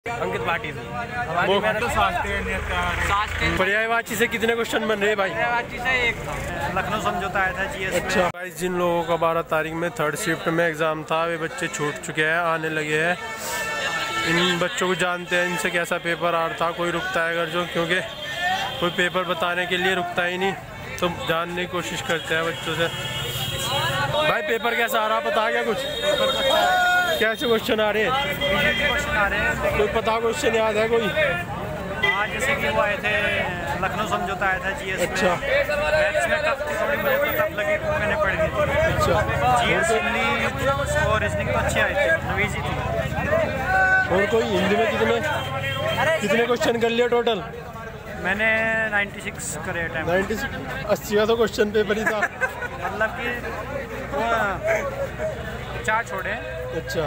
अंकित पाटिल हमारी मेहनत तो पर्यायवाची से कितने क्वेश्चन बन रहे भाई? पर्यायवाची से एक लखनऊ समझौता आया था जीएस में। अच्छा भाई, जिन लोगों का 12 तारीख में थर्ड शिफ्ट में एग्ज़ाम था वे बच्चे छूट चुके हैं, आने लगे हैं। इन बच्चों को जानते हैं इनसे कैसा पेपर आ रहा था। कोई रुकता है अगर जो, क्योंकि कोई पेपर बताने के लिए रुकता ही नहीं, तो जानने की कोशिश करते हैं बच्चों से। भाई पेपर कैसा आ रहा पता क्या? कुछ कैसे क्वेश्चन आ रहे हैं? क्वेश्चन आ रहे हैं। कोई पता क्वेश्चन याद है कोई? हाँ, जैसे कि वो आए थे लखनऊ समझौता आया था जीएस में। अच्छा, मैथ्स में टफ थी थोड़ी, मुझे तो टफ लगी, मैंने पढ़ ली थी। अच्छा, जीएस इंग्लिश और रीजनिंग तो अच्छी आई थी, मतलब ईजी थी। और कोई हिंदी में कितने क्वेश्चन कर लिए टोटल? मैंने 96 करे टाइम। 96? 80 का तो क्वेश्चन पेपर ही था। मतलब कि वो 4 छोड़े। अच्छा,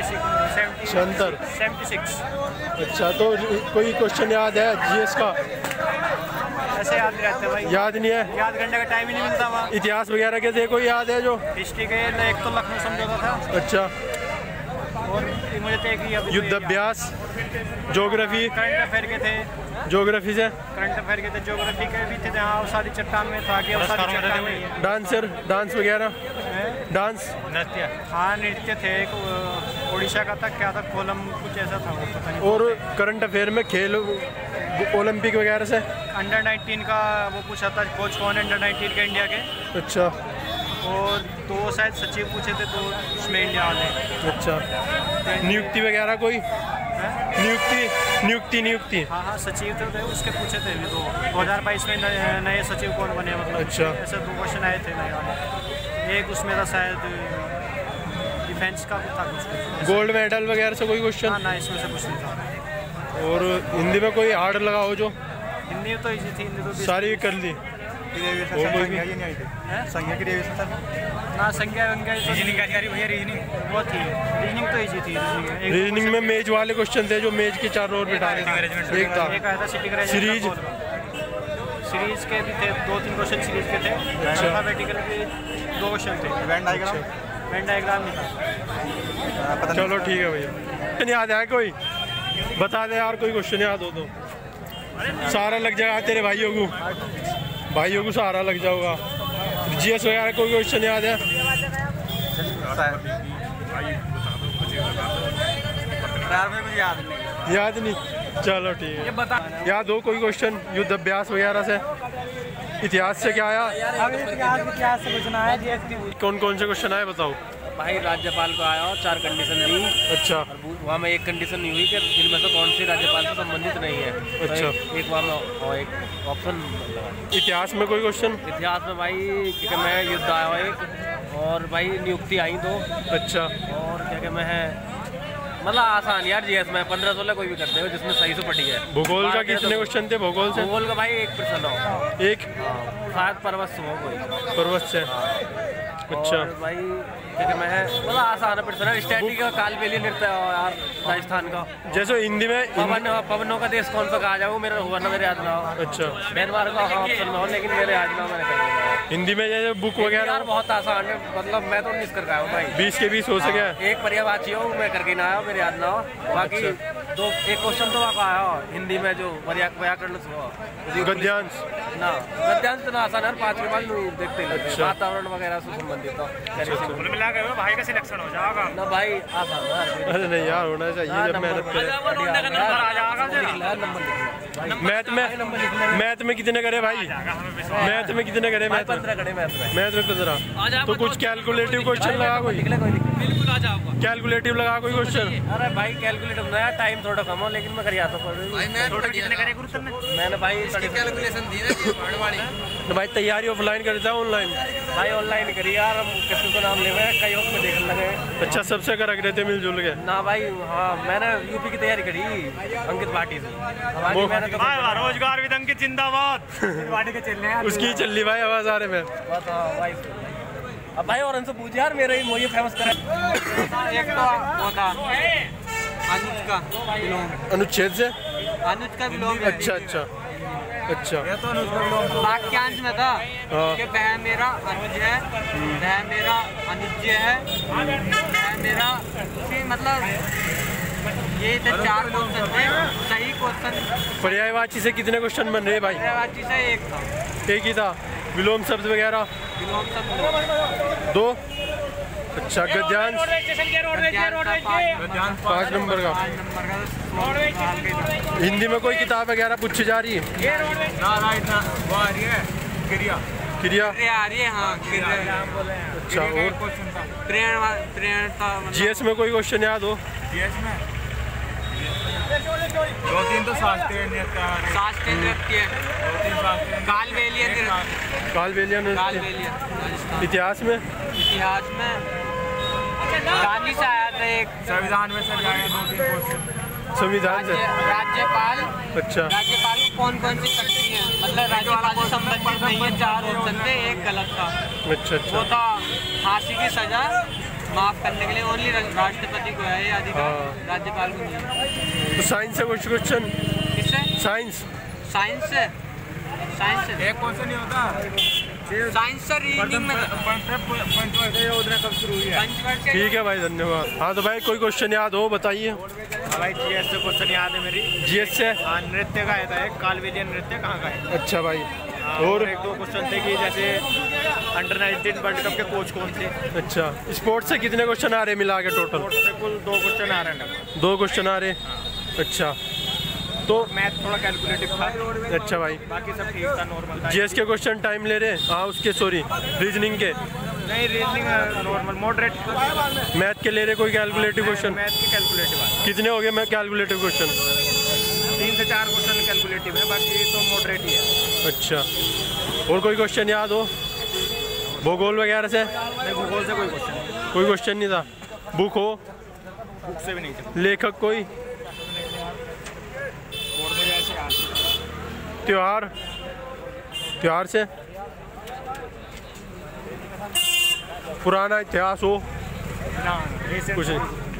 76। अच्छा, तो कोई क्वेश्चन याद है जीएस का? ऐसे याद नहीं रहते भाई, याद नहीं है? याद करने का टाइम ही नहीं मिलता वहाँ। इतिहास वगैरह के थे कोई याद है जो? हिस्ट्री के एक तो लखनऊ समझौता था। अच्छा, और मुझे तो एक ही अभी युद्ध अभ्यास, ज्योग्राफी, करंट अफेयर के थे। ज्योग्राफी से करंट अफेयर के थे, ज्योग्राफी के भी थे। हाँ, सारी चट्टान में था कि सारी चट्टान में है। डांस वगैरह, डांस, नृत्य, हाँ नृत्य थे। एक उड़ीसा का था, क्या था, कोलम कुछ ऐसा था वो, पता नहीं। और करंट अफेयर में खेल ओलंपिक वगैरह से अंडर 19 का वो पूछा था, कोच कौन है अंडर 19 के इंडिया के। अच्छा, और 2 शायद सचिव पूछे थे, तो उसमें इंडिया आ गए। अच्छा, नियुक्ति वगैरह कोई? नियुक्ति हाँ, सचिव थे उसके पूछे थे भी। 2022 में नए सचिव कौन बने, मतलब। अच्छा, ऐसे 2 क्वेश्चन आए थे नए वाले। एक उसमें था शायद डिफेंस का था कुछ। गोल्ड मेडल वगैरह से कोई क्वेश्चन? हाँ ना, इसमें से कुछ नहीं था। और हिंदी में कोई हार्ड लगाओ जो? हिंदी तो इजी थी, हिंदी तो सारी कर ली। संख्या की ना, संख्या वो थी। रीजनिंग तो इजी थी। रीजनिंग में मेज वाले क्वेश्चन थे जो मेज के 4 और बिठा रहे। एक था सीरीज के भी थे, 2-3 क्वेश्चन सीरीज के थे। अल्फाबेटिकल के 2 क्वेश्चन थे। वेन डायग्राम नहीं था। चलो ठीक है भैया। याद है कोई? बता दे यार, कोई क्वेश्चन याद हो तो। सारा लग जाएगा तेरे भाइयों को सारा लग जाऊगा। जीएस वगैरह कोई क्वेश्चन याद है? याद नहीं? चलो ठीक है। याद हो कोई क्वेश्चन युद्ध अभ्यास वगैरह से? इतिहास से क्या आया? इतिहास से क्वेश्चन आया। कौन से क्वेश्चन आए बताओ? भाई राज्यपाल को आया और 4 कंडीशन दी। अच्छा, वहाँ में एक कंडीशन हुई कि इनमें से कौन सी राज्यपाल से संबंधित नहीं है। अच्छा, तो एक वहाँ में और एक ऑप्शन। इतिहास में कोई क्वेश्चन? इतिहास में भाई कि मैं युद्ध आया हुआ एक, और भाई नियुक्ति आई 2। अच्छा, और क्या मैं है, मतलब आसान यार। जीएस में 15-16 कोई भी करते हो जिसमें सही से पढ़ी है। भूगोल का कितने क्वेश्चन थे? भूगोल का भाई 1 प्रश्न हो। एक? शायद पर्वत से हो कोई। पर्वत से? अच्छा भाई क्या मैं है, मतलब आसान है प्रश्न। स्टैटिक का कालबेलिया नृत्य यार राजस्थान का। जैसे हिंदी में पवनों का देश कौन सा कहा जाए, वो मेरा हुआ ना, मेरे याद ना हो। अच्छा, म्यांमार का ऑप्शन में हो, लेकिन मेरे याद ना हो, मैंने कर दिया। हिंदी में जैसे बुक वगैरह यार बहुत आसान है, मतलब मैं तो मिस कर गया हूँ भाई। 20 के 20 हो सके। एक पर्यायवाची हो, मैं करके ना आया, मेरे याद ना हो। बाकी एक क्वेश्चन तो आपका आया हो हिंदी में जो व्याकरण से हो। गद्यांश तो आसान है, 5 के बाद देखते हैं। वातावरण वगैरह से संबंधित हो। मिला के भाई का सिलेक्शन हो जाएगा ना भाई, आसान है। अरे नहीं यार, होना चाहिए जब मेहनत करें। मैथ में कितने करे भाई? मैथ में कितने करे? मैथ में 15। तो कुछ कैलकुलेटिव क्वेश्चन लगा कोई? बिल्कुल आ जाऊंगा। कैलकुलेटिव लगा कोई क्वेश्चन? अरे भाई कैलकुलेटिव नया, टाइम थोड़ा कम हो, लेकिन मैं कर आता हूँ। मैंने भाई कैलकुलेशन दी तो भाई तैयारी ऑफलाइन करता है ऑनलाइन? भाई ऑनलाइन करी यार, हम किसी को नाम ले कई वक्त में देखने लगे। अच्छा, सबसे कर रख रहे थे मिलजुल के? ना भाई, हाँ मैंने यूपी की तैयारी करी अंकित पाटिल हमारी। मैंने तो रोजगार विद अंकित जिंदाबाद के चल रहे हैं, उसकी चल रही भाई आवाज आ रहे में। भाई अब भाई और उनसे पूछ यार, मेरे ही फेमस करा। एक तो वो था अनुज का विलोम। अनुच्छेद से? अनुज का विलोम। अच्छा, ये तो वाक्यांश में था कि वह मेरा अनुज है, वह मेरा अनुज्य है, वह मेरा, मतलब ये इधर 4 क्वेश्चन थे, सही क्वेश्चन। पर्यायवाची से कितने क्वेश्चन बन रहे हैं भाई? पर्यायवाची से एक था। एक ही था। विलोम शब्द वगैरह? विलोम शब्द 2। अच्छा, गद्यांश? 5 नंबर का। हिंदी में कोई किताब वगैरह पूछी जा रही है? क्रिया आ रही है, हाँ। अच्छा, और जीएस में कोई क्वेश्चन याद हो? जीएस में 2-3 तो शास्त्रीय नृत्य, कालबेलिया नृत्य। इतिहास में? इतिहास में गांधी से आया था एक। संविधान में सर आया 2-3 क्वेश्चन। संविधान से? राज्यपाल। अच्छा, राज्यपाल को कौन सी शक्ति है, मतलब राज्यपाल से संबंधित नहीं है, 4 ऑप्शन थे, एक गलत था। अच्छा अच्छा। वो था फांसी की सजा माफ करने के लिए ओनली राष्ट्रपति को है ये अधिकार, राज्यपाल को नहीं है। तो साइंस से कुछ क्वेश्चन? किससे? साइंस। साइंस से? साइंस से एक क्वेश्चन नहीं होता। साइंस से रीडिंग में पंचवर्ष योजना कब शुरू हुई है? ठीक है भाई, धन्यवाद। हाँ तो भाई कोई क्वेश्चन याद हो बताइए। भाई जीएस से क्वेश्चन याद है मेरी। जीएस से? हाँ, नृत्य का था एक, कालबेलिया नृत्य कहाँ का है? अच्छा भाई। और 1-2 क्वेश्चन थे कि जैसे अंडर-19 वर्ल्ड कप के कोच कौन थे। अच्छा, स्पोर्ट्स से कितने क्वेश्चन आ रहे मिला के टोटल? स्पोर्ट्स से कुल 2 क्वेश्चन आ रहे हैं। 2 क्वेश्चन आ रहे? अच्छा, तो मैथ थोड़ा कैलकुलेटिव था। अच्छा भाई, बाकी सब ठीक था, नॉर्मल था। जीएस के क्वेश्चन टाइम ले रहे? हाँ उसके, सॉरी रीजनिंग के नहीं, रीजनिंग नॉर्मल मॉडरेट। मैथ के ले रहे कोई कैलकुलेटिव क्वेश्चन? मैथ के कैलकुलेटिव कितने हो गए मैं कैलकुलेटिव क्वेश्चन? 3 से 4 क्वेश्चन कैलकुलेटिव है, बाकी तो मॉडरेट ही है। अच्छा, और कोई क्वेश्चन याद हो भूगोल वगैरह से? नहीं, भूगोल से कोई क्वेश्चन नहीं। कोई क्वेश्चन नहीं था। बुक हो? बुक से भी नहीं था। लेखक कोई? त्योहार? त्योहार से? पुराना इतिहास हो? ना, कुछ नहीं।